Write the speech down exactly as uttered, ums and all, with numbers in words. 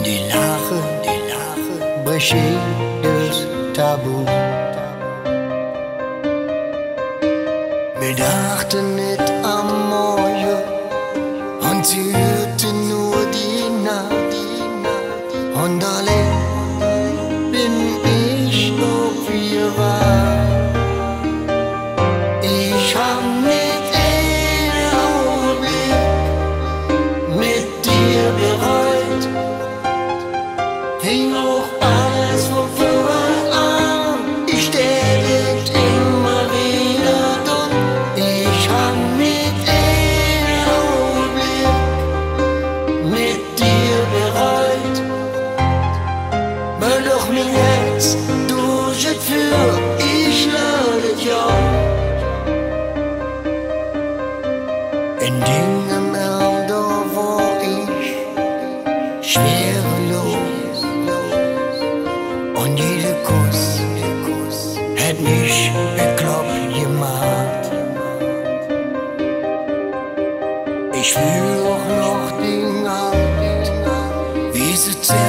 die Lache, die Lache bricht jedes Tabu. Wir dachten nicht am Morgen und sie hörte nur die Nacht. Und allein bin ich noch wie war. Ich hab nicht einen Augenblick mit dir bereut. Fing auch alles von vorn an. Ich sterbe immer wieder dort. Ich hab nicht einen Augenblick mit dir bereut. Weil doch mein Herz durch es für ich lade ja. In Dingen da war ich schwerelos. Und jeder Kuss hat mich bekloppt gemacht. Ich spür auch noch den Hand, wie sie zählt.